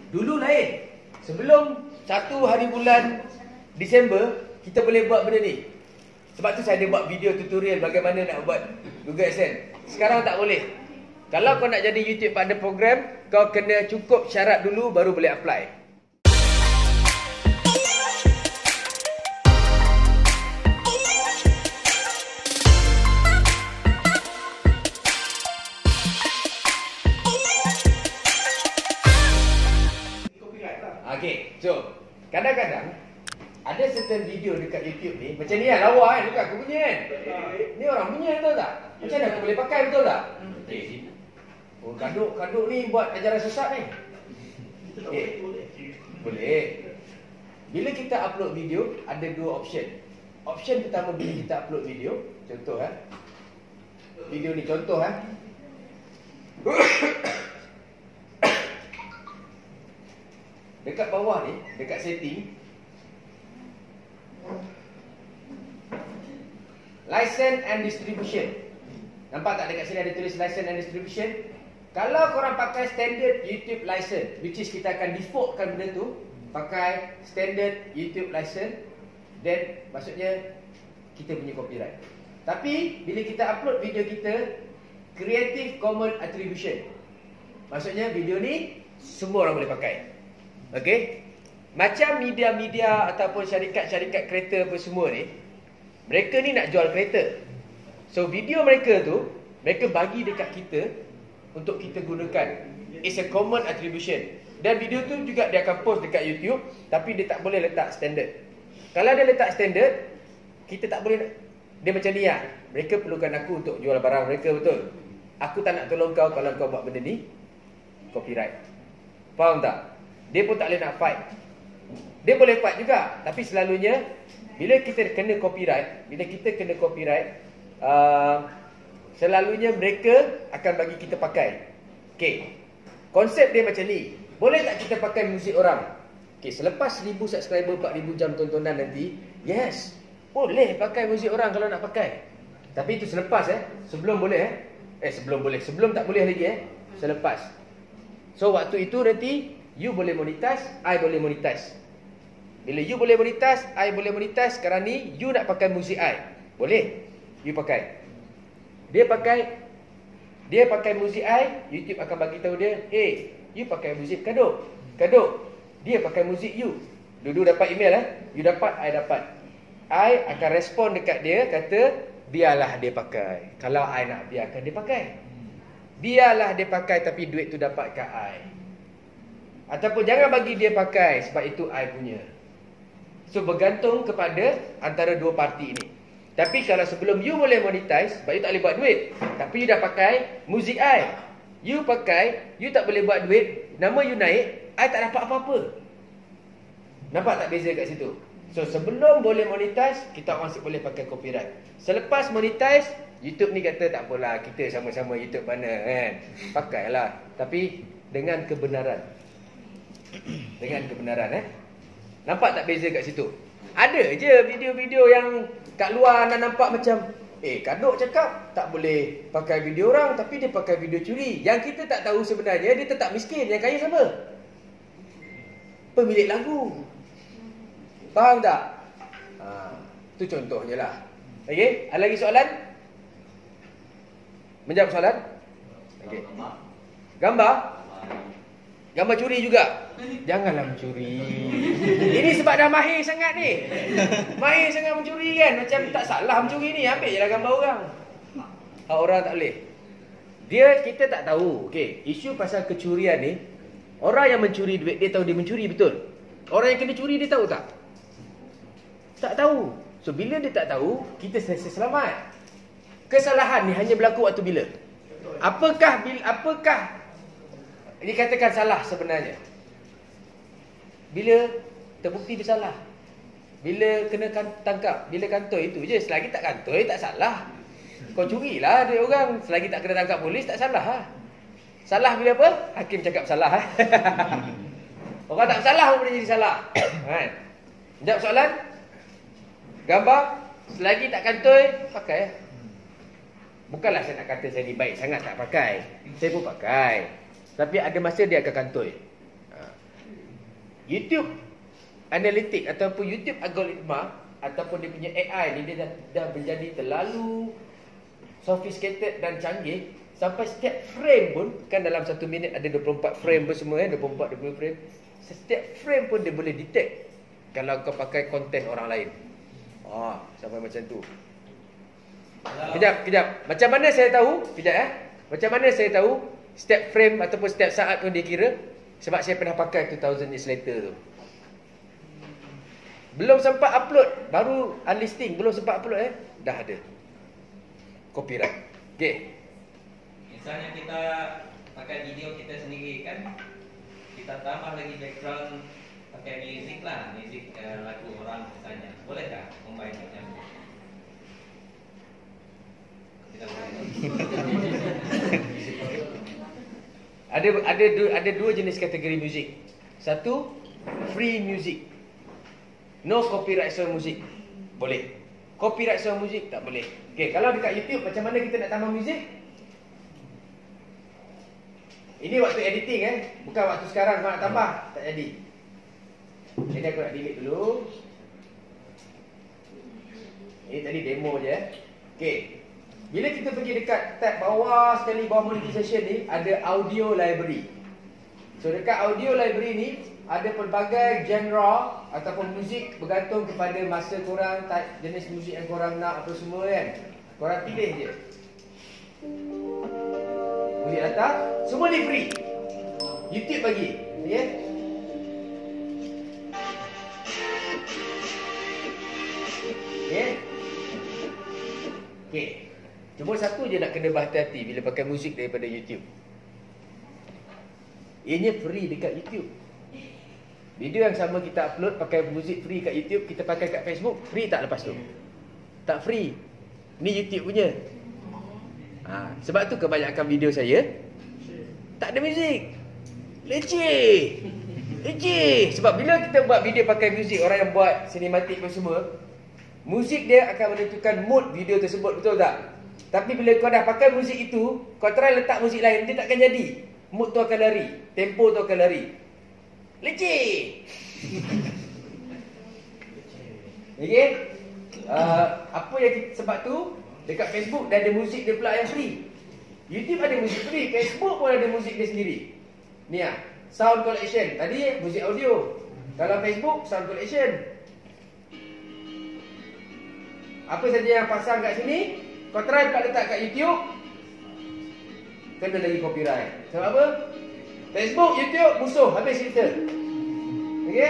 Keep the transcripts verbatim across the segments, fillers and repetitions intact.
Dulu lain. Sebelum satu hari bulan Disember, kita boleh buat benda ni. Sebab tu saya ada buat video tutorial bagaimana nak buat Google AdSense. Sekarang tak boleh. Kalau kau nak jadi YouTube Partner Program, kau kena cukup syarat dulu baru boleh apply. Okay, so kadang-kadang ada certain video dekat YouTube ni macam ni lah, lawa kan, bukan aku punya kan. Ni orang punya, betul tak? Macam mana aku boleh pakai, betul tak? Okay. Oh, kaduk-kaduk ni buat ajaran sesat ni. Okay. Boleh. Bila kita upload video, ada dua option. Option pertama bila kita upload video, contoh eh. Video ni contoh eh. Dekat bawah ni, dekat setting, license and distribution. Nampak tak dekat sini ada tulis license and distribution? Kalau korang pakai standard YouTube license, which is kita akan defaultkan benda tu, pakai standard YouTube license, then maksudnya kita punya copyright. Tapi bila kita upload video kita Creative Commons Attribution, maksudnya video ni semua orang boleh pakai. Okey. Macam media-media ataupun syarikat-syarikat kereta apa semua ni, mereka ni nak jual kereta. So video mereka tu, mereka bagi dekat kita untuk kita gunakan. It's a common attribution. Dan video tu juga dia akan post dekat YouTube, tapi dia tak boleh letak standard. Kalau dia letak standard, kita tak boleh. Dia macam ni lah. Mereka perlukan aku untuk jual barang mereka, betul. Aku tak nak tolong kau kalau kau buat benda ni copyright. Faham tak? Dia pun tak boleh nak fight. Dia boleh fight juga, tapi selalunya bila kita kena copyright, bila kita kena copyright, uh, selalunya mereka akan bagi kita pakai. Okey. Konsep dia macam ni. Boleh tak kita pakai muzik orang? Okey, selepas seribu subscriber, empat ribu jam tontonan nanti, yes, boleh pakai muzik orang kalau nak pakai. Tapi itu selepas eh, sebelum boleh eh. Eh sebelum boleh, sebelum tak boleh lagi eh. Selepas. So waktu itu nanti you boleh monetize, I boleh monetize. Bila you boleh monetize, I boleh monetize. Sekarang ni you nak pakai muzik I, boleh, you pakai. Dia pakai Dia pakai muzik I, YouTube akan bagi tahu dia, hey, you pakai muzik Kaduk. Kaduk, dia pakai muzik you. Dulu dapat email eh, you dapat, I dapat. I akan respon dekat dia, kata biarlah dia pakai. Kalau I nak biarkan dia pakai, biarlah dia pakai, tapi duit tu dapat kat I. Ataupun jangan bagi dia pakai, sebab itu I punya. So bergantung kepada antara dua parti ini. Tapi kalau sebelum you boleh monetize, sebab you tak boleh buat duit, tapi you dah pakai muzik I, you pakai, you tak boleh buat duit, nama you naik, I tak dapat apa-apa. Nampak tak beza kat situ? So sebelum boleh monetize, kita masih boleh pakai copyright. Selepas monetize, YouTube ni kata tak apalah, kita sama-sama YouTube mana kan, pakailah, tapi dengan kebenaran. Dengan kebenaran eh. Nampak tak beza kat situ? Ada je video-video yang kat luar nak nampak macam, eh Kaduk cakap tak boleh pakai video orang, tapi dia pakai video curi. Yang kita tak tahu sebenarnya dia tetap miskin. Yang kaya siapa? Pemilik lagu. Faham tak? Ha, tu contohnya lah. Okey, ada lagi soalan? Menjawab soalan? Okey. Gambar? Gambar curi juga. Janganlah mencuri. Ini sebab dah mahir sangat ni. Mahir sangat mencuri kan. Macam tak salah mencuri ni, ambil je lah gambar orang. Hak orang tak boleh. Dia, kita tak tahu. Okey, isu pasal kecurian ni, orang yang mencuri duit, dia tahu dia mencuri, betul? Orang yang kena curi, dia tahu tak? Tak tahu. So bila dia tak tahu, kita selesa selamat. Kesalahan ni hanya berlaku waktu bila? Apakah bila, apakah dikatakan salah sebenarnya? Bila terbukti bersalah. Bila kena kan, tangkap. Bila kantoi itu je. Selagi tak kantoi, tak salah. Kau curilah dia orang. Selagi tak kena tangkap polis, tak salah ha? Salah bila apa? Hakim cakap salah ha? Orang tak salah pun boleh jadi salah. Kan? Jawab soalan. Gambar, selagi tak kantoi, pakai. Bukanlah saya nak kata saya ni baik sangat tak pakai. Saya pun pakai. Tapi ada masa dia akan kantoi. YouTube Analytics ataupun YouTube algoritma ataupun dia punya A I ni, dia dah, dah menjadi terlalu sophisticated dan canggih sampai setiap frame pun, kan dalam satu minit ada dua puluh empat frame pun semua kan, dua puluh empat dua puluh frame. Setiap frame pun dia boleh detect kalau kau pakai konten orang lain. Ah, sampai macam tu. Kejap, kejap. Macam mana saya tahu? Kejap eh. Macam mana saya tahu setiap frame ataupun setiap saat pun dia kira? Sebab saya pernah pakai two thousand years later tu. Belum sempat upload, baru unlisting, belum sempat upload eh, dah ada copyright. Okey. Misalnya kita pakai video kita sendiri kan, kita tambah lagi background pakai music lah, music uh, lagu orang misalnya, boleh tak combine macam tu? Kita boleh. Ada ada ada dua jenis kategori muzik. Satu, free music. No copyright sound music. Boleh. Copyright sound music tak boleh. Okey, kalau dekat YouTube macam mana kita nak tambah muzik? Ini waktu editing eh, bukan waktu sekarang kau nak tambah, tak jadi. Jadi aku nak delete dulu. Ini tadi demo je eh. Okey. Bila kita pergi dekat tab bawah sekali, bawah monetization ni, ada audio library. So dekat audio library ni ada pelbagai genre ataupun muzik bergantung kepada masa korang, type jenis muzik yang korang nak apa semua kan. Korang pilih je. Muzik datang, semua ni free. YouTube bagi, ya. Okey. Okey. Cuma satu je nak kena berhati-hati bila pakai muzik daripada YouTube. Ianya free dekat YouTube. Video yang sama kita upload pakai muzik free kat YouTube, kita pakai kat Facebook, free tak lepas tu? Tak free. Ni YouTube punya. Ha, sebab tu kebanyakan video saya tak ada muzik. Leceh. Leceh. Sebab bila kita buat video pakai muzik, orang yang buat sinematik pun semua, muzik dia akan menentukan mood video tersebut, betul tak? Tapi bila kau dah pakai muzik itu, kau try letak muzik lain, dia takkan jadi. Mood tu akan lari, tempo tu akan lari. Leceh. Okay? Uh, apa yang kita, sebab tu dekat Facebook dah ada muzik dia pula yang free. YouTube ada muzik free, Facebook pun ada muzik dia sendiri. Ni ah, sound collection. Tadi muzik audio. Kalau Facebook sound collection. Apa saja yang pasang kat sini, kau try pula letak kat YouTube, kena lagi copyright. Sebab apa? Facebook, YouTube, musuh. Habis cerita. Okey?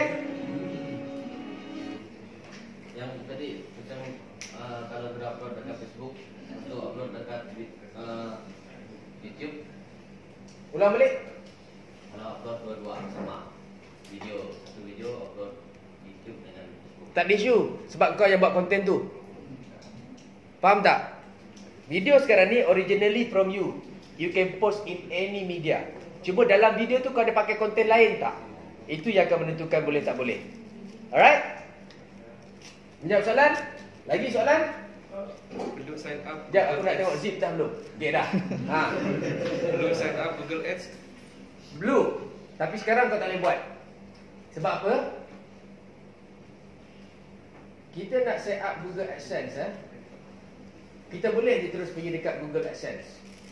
Yang tadi macam uh, kalau kita upload dekat Facebook atau upload dekat uh, YouTube, Ulang balik. kalau upload dua-dua sama video, satu video upload YouTube dengan Facebook. Tak ada isu. Sebab kau yang buat konten tu. Faham tak? Video sekarang ni originally from you. You can post in any media. Cuma dalam video tu kau ada pakai konten lain tak? Itu yang akan menentukan boleh tak boleh. Alright? Menjawab soalan? Lagi soalan? Belum sign up. Sekejap, aku nak tengok zip dah belum? Okay dah. Ha. Belum sign up Google Ads. Belum. Tapi sekarang kau tak boleh buat. Sebab apa? Kita nak set up Google AdSense eh. Kita boleh je terus pergi dekat Google AdSense.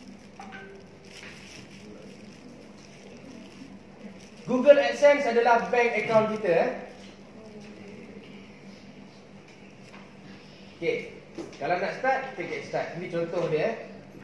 Google AdSense adalah bank account kita eh. Okey. Kalau nak start, kita get start. Ini contoh dia eh.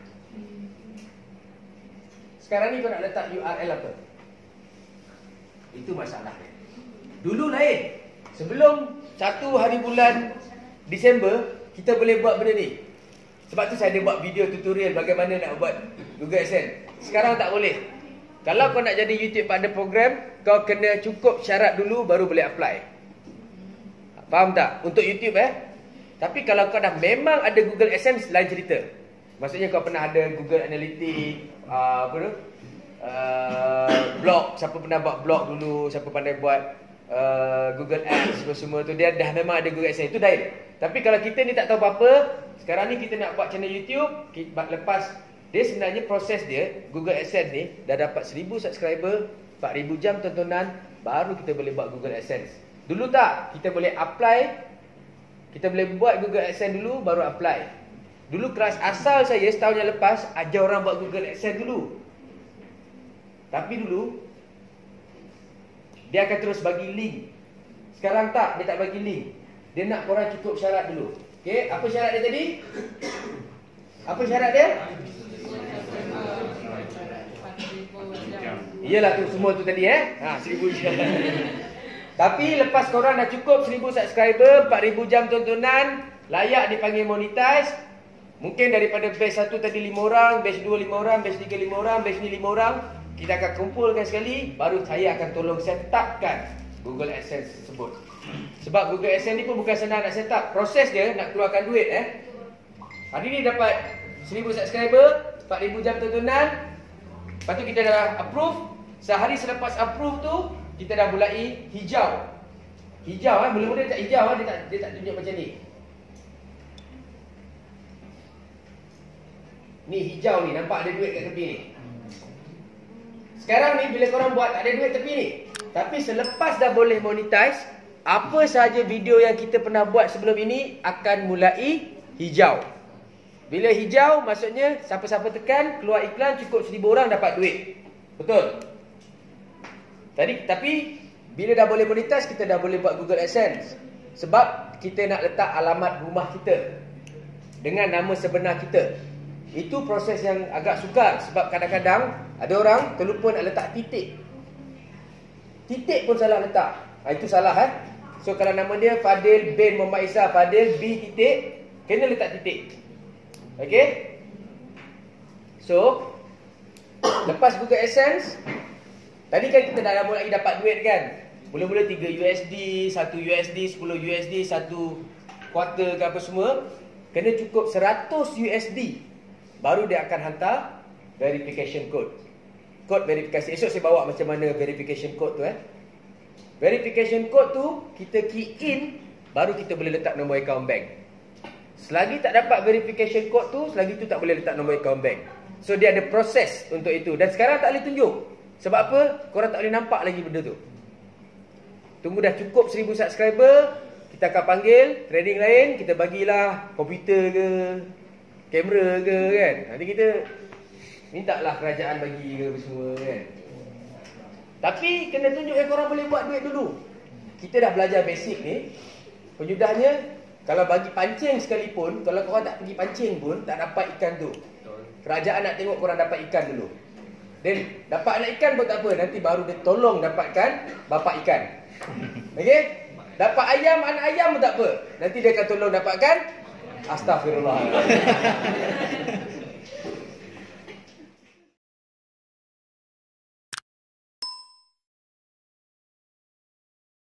Sekarang ni kau nak letak U R L apa? Itu masalah dia. Dulu lain. Sebelum satu hari bulan Disember, kita boleh buat benda ni. Sebab tu saya ada buat video tutorial bagaimana nak buat Google AdSense. Sekarang tak boleh. Kalau kau nak jadi YouTube Partner Program, kau kena cukup syarat dulu baru boleh apply. Faham tak? Untuk YouTube eh. Tapi kalau kau dah memang ada Google AdSense, lain cerita. Maksudnya kau pernah ada Google Analytics, uh, apa tu? Uh, blog, siapa pernah buat blog dulu, siapa pandai buat uh, Google Ads semua tu, dia dah memang ada Google AdSense. Itu dah. Tapi kalau kita ni tak tahu apa-apa, sekarang ni kita nak buat channel YouTube, lepas dia sebenarnya proses dia, Google AdSense ni dah dapat seribu subscriber, empat ribu jam tontonan, baru kita boleh buat Google AdSense. Dulu tak, kita boleh apply, kita boleh buat Google AdSense dulu, baru apply. Dulu kelas asal saya setahun yang lepas, ajar orang buat Google AdSense dulu. Tapi dulu, dia akan terus bagi link. Sekarang tak, dia tak bagi link. Dia nak korang cukup syarat dulu. Okey, apa syarat dia tadi? Apa syarat dia? Iyalah tu semua tu tadi eh. Ha, seribu jam. Tapi lepas korang dah cukup seribu subscriber, empat ribu jam tontonan, layak dipanggil monetize. Mungkin daripada batch satu tadi lima orang, batch dua lima orang, batch tiga lima orang, batch ni lima orang, kita akan kumpulkan sekali, baru saya akan tolong set upkan Google AdSense tersebut. Sebab Google AdSense ni pun bukan senang nak set up. Proses dia nak keluarkan duit eh. Hari ni dapat seribu subscriber, empat ribu jam tontonan. Lepas tu kita dah approve. Sehari selepas approve tu, kita dah mulai hijau. Hijau eh, mula-mula dia tak hijau eh, dia tak dia tak tunjuk macam ni. Ni hijau ni, nampak ada duit kat tepi ni. Sekarang ni bila korang buat tak ada duit tepi ni. Tapi selepas dah boleh monetize, apa sahaja video yang kita pernah buat sebelum ini akan mulai hijau. Bila hijau maksudnya siapa-siapa tekan, keluar iklan, cukup seribu orang dapat duit. Betul? Tadi, tapi bila dah boleh monetize, kita dah boleh buat Google AdSense. Sebab kita nak letak alamat rumah kita dengan nama sebenar kita. Itu proses yang agak sukar. Sebab kadang-kadang ada orang terlupa nak letak titik. Titik pun salah letak. Ha, itu salah eh. So kalau nama dia Fadil bin Muhammad Isa, Fadil B titik, kena letak titik. Okay. So lepas Google AdSense, tadi kan kita dah mulai dapat duit kan. Mula-mula tiga U S D, satu U S D, sepuluh U S D, satu kuarter ke apa semua. Kena cukup seratus U S D, baru dia akan hantar verification code. Kod verifikasi. Esok saya bawa macam mana verification code tu eh. Verification code tu kita key in, baru kita boleh letak nombor account bank. Selagi tak dapat verification code tu, selagi tu tak boleh letak nombor account bank. So dia ada proses untuk itu. Dan sekarang tak boleh tunjuk. Sebab apa? Korang tak boleh nampak lagi benda tu. Tunggu dah cukup seribu subscriber, kita akan panggil trading lain, kita bagilah komputer ke, kamera ke kan. Nanti kita mintalah kerajaan bagi ke semua kan. Tapi kena tunjuk yang korang boleh buat duit dulu. Kita dah belajar basic ni. Penyudahnya, kalau bagi pancing sekalipun, kalau korang tak pergi pancing pun, tak dapat ikan tu. Kerajaan nak tengok korang dapat ikan dulu. Dan dapat anak ikan pun tak apa, nanti baru dia tolong dapatkan bapak ikan. Okey? Dapat ayam, anak ayam pun tak apa, nanti dia akan tolong dapatkan. Astagfirullah.